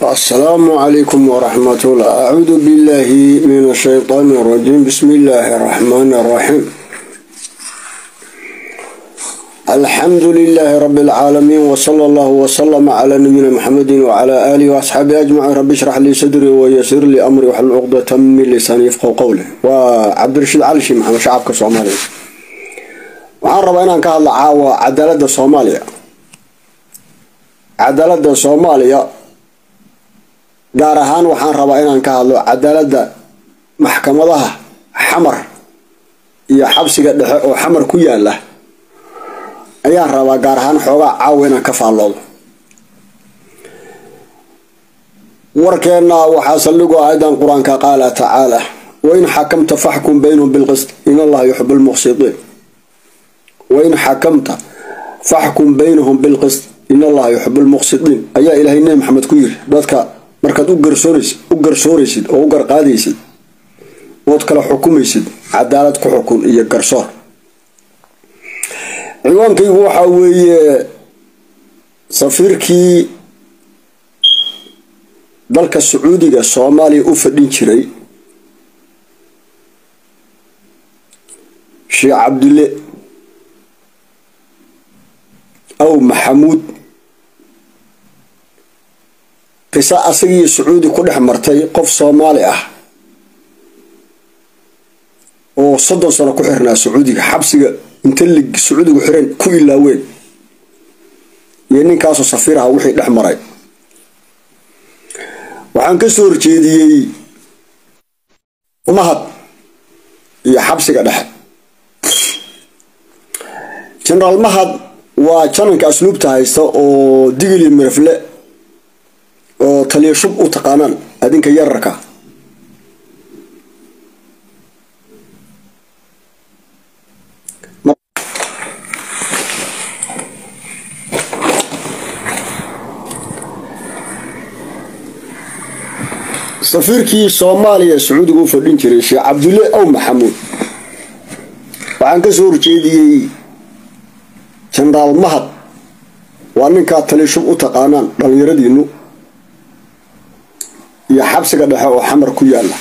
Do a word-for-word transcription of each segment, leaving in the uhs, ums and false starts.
السلام عليكم ورحمة الله. أعوذ بالله من الشيطان الرجيم. بسم الله الرحمن الرحيم. الحمد لله رب العالمين، وصلى الله وسلم على نبينا محمد وعلى آله وأصحابه أجمعين. رب اشرح لي صدري ويسر لي أمري واحلل عقدة من لساني يفقهوا قولي. وعبد الرشيد علي شيخ محمد شعبك الصومالي. waxaan rabaa inaan ka hadlo caawa cadaaladda Soomaaliya. cadaaladda Soomaaliya gaar ahaan waxaan rabaa inaan ka hadlo cadaaladda maxkamadaha xamar iyo xabsiga dhexe oo xamar ku yaala. ayaan rabaa gaar ahaan xoogaa caawa inaan ka faalloodo. warkeena waxaa saldhigu aayadan quraanka qaala tacaala wa in xakamta faxkum baynahum bilqist in allaha yuhibbul muqsitiin. وإن حكمت فاحكم بينهم بالقسط إن الله يحب المقسطين. أيها إلهي النبي محمد كوير dadka markaad u garsooraysid u garsooraysid oo u garqaadaysid wad kala xukumaysid cadaalad ku xukun iyo garsoor. ciwaankaygu waxa weeye safiirkii dalka Sacuudiga Soomaaliya u fadhin jiray Sheikh Abdulle أو محمود قصة أصلية سعودي كل حمرتي قف صومالي أه وصدق صار كحرنا سعودي حبسي انتلق سعودي وحرين كل وين يعني كاسو صفيرها وحي الأحمرين وعن كسور جدي ومهد يا حبسي قد جنرال مهد وكانك أسلوبته هيستا أو دقيلي مرفلة أو تلي شب وتقانان هذينك يركا سفيركي صوماليا سعودي وفردين جري شيخ عبد الله أو محمود وعن كسور جدي جنرال مهد وأنك تليشوب وتقانان دليردينو يا حبسك دحا وحمر كيالا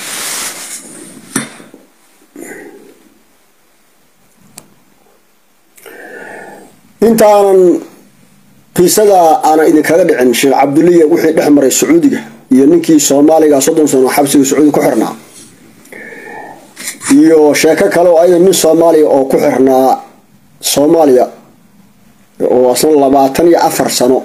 انت انا قيسدا انا اذا كذا دحن شيخ عبد الله وحي دحمر السعوديه iyo ninkii Soomaaliga soddon sano xabsiga Sacuudi ku xirnaa iyo sheeko kale oo ay nin Soomaali oo ku xirnaa Soomaaliya وصل لبعتني أفر سنة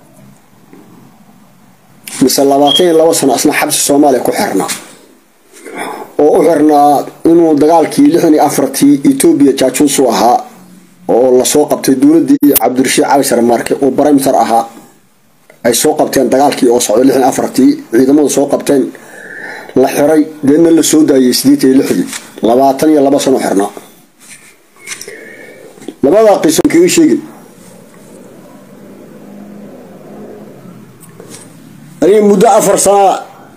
مثل لبعتني لو سنة أصلا حبس الصومالي كحرنا وأحرنا إنه دجال كي لحني أفرتي إثيوبيا جاتشون سواها والله سوق بتدور دي عبد الرشيد عايشر مارك وبرايم سرها أي سوق بتين دجال كي أوصل لحني أفرتي إذا ما سوق بتين لحري لأن السودة يسديتي لحدي لبعتني لبعت سنة حرنا لبعت قسم كي شيء أنا مدة أفر سنة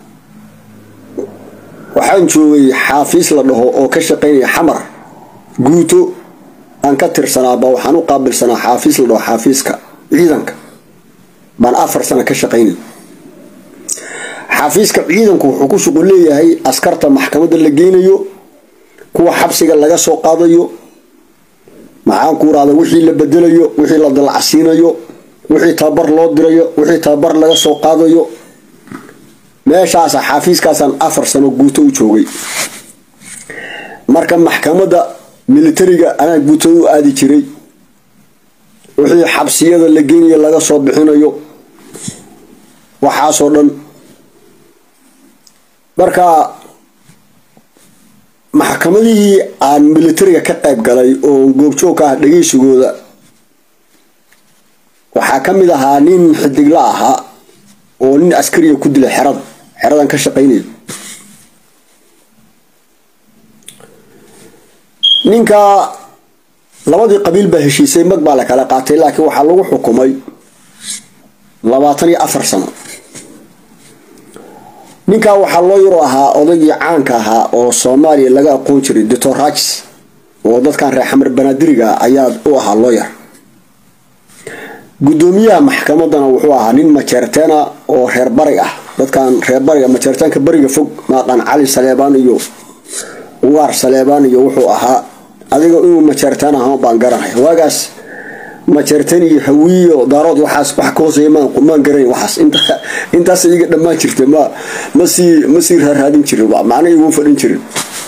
وحان شوي حافيس لأنه أو كشقيني حمر قوتو أنكتر سنة بوحانو قابل سنة حافيس لأنه حافيسك عيدنك بان أفر سنة كشقيني حافيسك عيدنك وحكوش قولي هاي أسكرت محكمة اللي جينيو كوا حبسك اللي جاسو قاضيو معان كورا هذا وحي اللي بدليو وحي اللي ضلعسينيو وحي تابر لو ديريو وحي تابر laga soo qaadayo meeshaas xafiiskaasan afar sano guuto u joogay marka maxkamadda militariga ana guuto u aadi jiray wixii xabsiyada la geeyay laga soo bixinayo waxa soo dhan marka maxkamadii aan militariga ka qayb galay oo goobjoog ah dhageysigooda waxaa ka mid ahaa nin xidigla ahaa oo nin askari ku dilay xerada xeradan ka shaqeynay ninka labadii qabiil ba heshiisay mag baa la kala qaatay laakiin waxa lagu xukumay labaatan iyo afar sano. ninka waxa loo yiro ahaa odaygii caanka ahaa oo Soomaaliya laga aqoon jiray Doctor Rajs oo dadkan reer xamar banaadiriga ayaa u ahaa lawyer. gudoomiyaha maxkamadana wuxuu ahaa nin majeerteena oo reer bari ah dadkan reer bariga ma jeertaanka bariga fog ma aqaan cali saleebaan iyo ugaar saleebaan iyo wuxuu ahaa adiga inuu ma jeertaan ahaa baan garanahay waagaas ma jeertaan iyo hawiyo daarood waxaas wax ka hooseeya ma garan waxaas inta intaas iyaga dhamaan jirtay ma ma si ma si raadin jiray waa macna igu fadhin jiray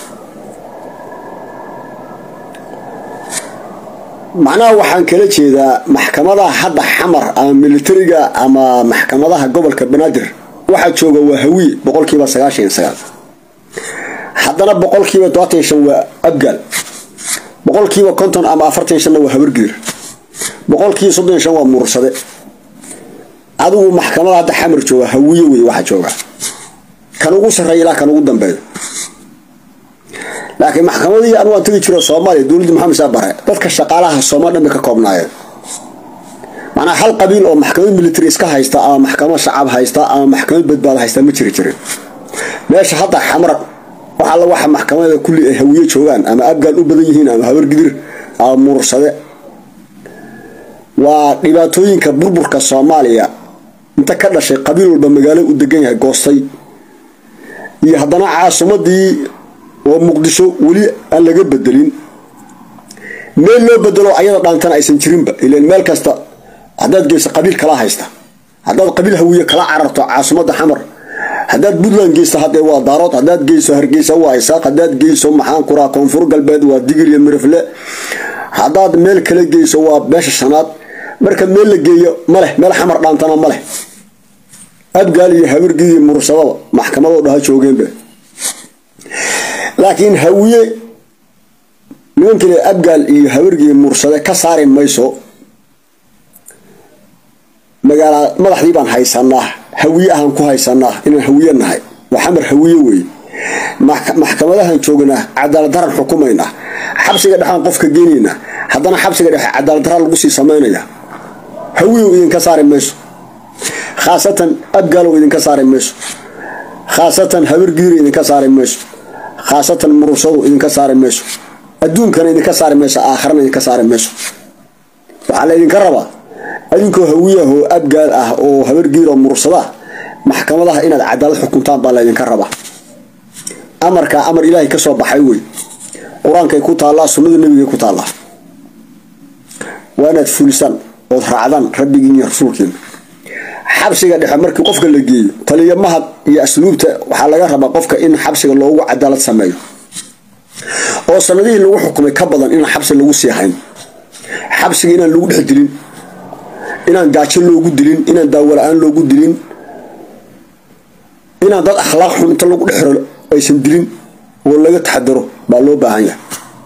macnaha waxaan kala jeedaa maxkamadaha hadda xamar ama militariga ama maxkamadaha gobolka banaadir waxa jooga waa hawi boqolkiiba sagaashan iyo sagaal haddana boqolkiiba toban iyo shan waa abgaal boqolkiiba konton ama afartan iyo shan waa habargiir boqolkiiba soddon iyo shan waa mursade adigu maxkamadaha hadda xamar jooga hawiye way waxa jooga kan ugu sareeya ilaa kan ugu dambeeyo laakiin maxkamadii aan waan tagi jiro Soomaaliya dawladda Maxamed Saabare dadka shaqaalaha Soomaaliya ka koobnaayeen macna hal qabiil oo maxkamad military iska haysta ama maxkamad shacab haysta ama maxkamad badbaado haysta ma jiri jirin meesha hadda xamar waxa la waxa maxkamada kulli ay hawiye joogan ama abgaal u badan yihiin ama habar gidir ama mursade waa dhibaatooyinka burburka Soomaaliya inta ka dhashay qabiil walba magaalo u degan yahay goostay iyo haddana caasimadii oo muqdisho wali aan laga bedelin meel loo bedelo ayada dhaantan aysan jirinba ilaa meel kasta hadaad geyso qabiil kala haysta hadaad qabiil hawiye kala cararto caasimada xamar hadaad Puntland geyso hadee waa daarood hadaad geyso Hargeysa waa Isaaq hadaad geyso maxaan ku raa koonfur galbeed waa Digir iyo Mirfle hadaad meel kale geyso waa beesha shanaad marka meel la geeyo male meel xamar dhaantana male abgaal iyo habargii mursado maxkamado dhaha joogeenba laakiin hawiye nimankii abgaal iyo habargii mursade ka saari mayso magaala madaxdii baan haysanaa hawiye ahaan ku haysanaa inaan hawiye nahay waxamar hawiye weey maxkamadahan joogna cadaalad daran xukumayna xabsiga dhaxan qofka geenayna haddana xabsiga dhax cadaalad daran lagu sii sameeynaya hawiye idin ka saari mayso khaasatan abgaal idin ka saari mayso khaasatan habargii idin ka saari mayso khaasatan mursado idin ka saari mayso adduunkana idin ka saari mayso aakhirana idin ka saari mayso waxa la idin ka rabaa adinkoo hawiyaho abgaal ah oo habargiir oo mursada maxkamadaha inaad cadaalad xukuntaan baa la idin ka rabaa amarka amar ilaahay ka soo baxay way quraanka ku taala sunnada nabiga ku taala waana fulisan oo raacdan rabbigiin iyo rasuulkiin xabsiga dhexe markii qofka la geeyo taliya mahad iyo asluubta waxa laga rabaa qofka in xabsiga loogu cadaalad sameeyo oo sanadihii lagu xukumay ka badan in xabsi lagu sii hayn xabsiga in lagu dhex dilin inaan gaajo loogu dilin inaan daawo la'aan loogu dilin inaan dad akhlaaq xun inta lagu dhexro aysan dilin oo laga taxadaro baa loo baahan yahay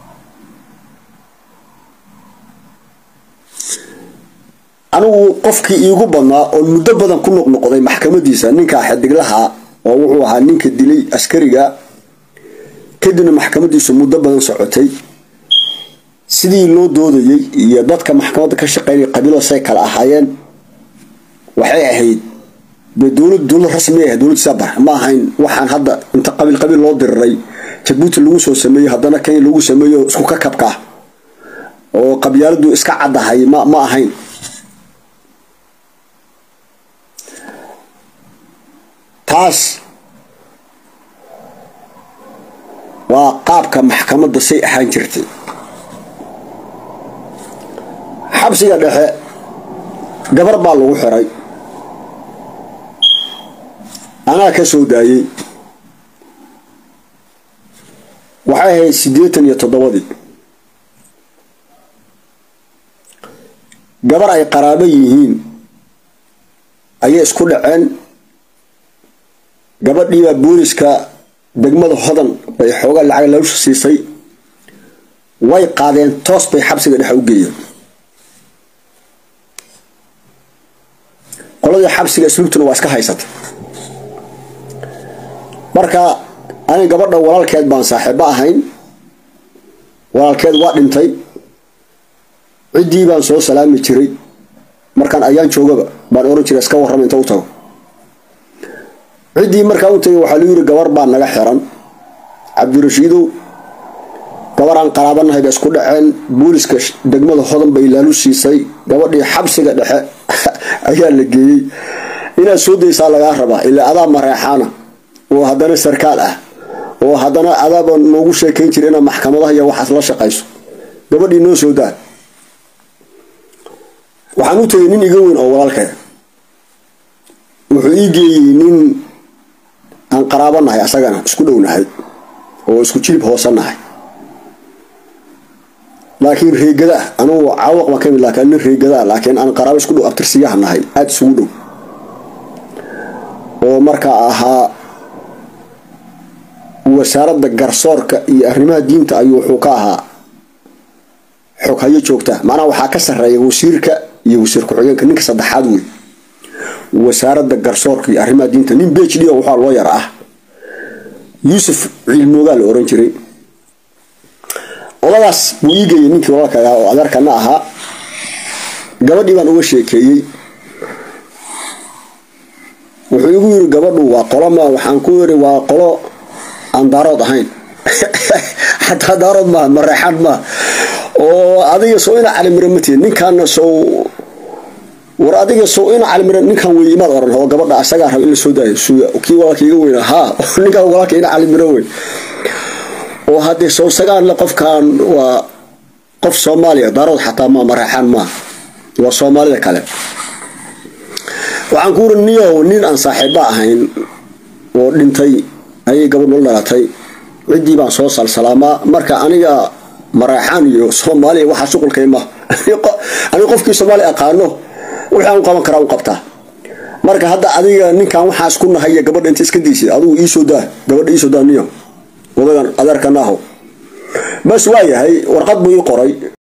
anigu qofkii iigu badnaa oo muddo badan ku noqnoqday maxkamadiisa ninka xadiglaha oo wuxuu ahaa ninka dilay askariga kadibna maxkamadiisu muddo badan socotay sidii loo doodayay iyo dadka maxkamadda ka shaqeynay qabiilo say kala ahaayeen waxay ahayd dawlad dawlad rasmi ah dawlad sabar ma ahayn waxaan hadda inta qabiil qabiil loo diray Djibouti lagu soo sameeyay haddana Kenya lagu sameeyo isku ka kabka oo qabyaaladu iska cadahay ma ma ahayn taas waa qaabka maxkamadda say ahaan jirtay xabsiga dhexe gabar baa lagu xiray anaa ka soo daayay waxay ahayd siddeetan iyo toddobadii gabar ay qaraabo yihiin ayay isku dhaceen gabadhii baa booliska degmada hodan bay xoogaa lacag lagu siisay way qaadeen toos bay xabsiga dhexe u geeyeen qoladii xabsiga asluubtuna waa iska haysatay marka aniga gabadha walaalkeed baan saaxiibo ahayn walaalkeed waa dhintay cidii baan soo salaami jiray markaan ayaan joogaba baan oran jiray iska warram inta u tago cidii markaa u tagay waxa la yiri gabar baa naga xiran Cabdirashiido gabaraan qaraabanahay baa isku dhaceen booliska degmada hodan bay ilaalu siisay gabadhii xabsiga dhexe ayaa la geeyay inaad soo daysaa lagaa rabaa ilaa adaa mareexaana oo haddana sarkaal ah oo haddana adaaba noogu sheekayn jira inaad maxkamadaha iyo waxaas la shaqayso gabadhii noo soo daa waxaan u tagay nin iga weyn oo walaalkay wuxuu ii geeyey nin aan qaraabo nahay asagana isku dhownahay oo isku jilib hoose nahay laakiin reegada anuu caawaq ma kamid laakiin nin reegada laakiin aan qaraabo isku dhow abtirsiyaha nahay aad isugu dhow oo marka ahaa wasaaradda garsoorka iyo arrimaha diinta ayuu wuxuu ka ahaa xog hayo joogta macnaha waxaa ka sarreeya wasiirka iyo wasiir ku-xigeenka ninka saddexaad wey wasaaradda garsoorka iyo arrimaha diinta nin B H D oo waxaa loo yar ah yuusuf cilmoogaa la oran jiray odagaas buu ii geeyey ninkii walaalka ahaa oo adeerkana ahaa gabadhii baan uga sheekeeyey wuxuu igu yiri gabadhu waa qolo ma waxaan ku yiri waa qolo aan daarood ahayn xataa daarood ma mareexan ma oo adiga soo ina calimire matid ninkan soo war adiga soo ina calimire ninkan way imaad oran oo gabadha asaga rab in la soo daayo kii walaalkayga weyn ha ninkan walaalkay ina calimire weyn oo hadii soo sagaan la qofkan waa qof Soomaaliya daarood xataa ma mareexan ma waa Soomaalida kale waxaan ku runiyo nin aan saaxiibo ahayn oo dhintay ay gabadhu dhalatay cidii baan soo salsalama marka aniga mareexan iyo Soomaaliya waxa shuqulkay ma aniga qofkii Soomaali aqaano waxaan qaban karaa u qabtaa marka hadda adiga ninkan waxa isku nahay gabadha inta iska diisay adigu ii soo daa gabadha ii soo daaniyo wadadan adeerkanaho bas waayahay warqad buu ii qoray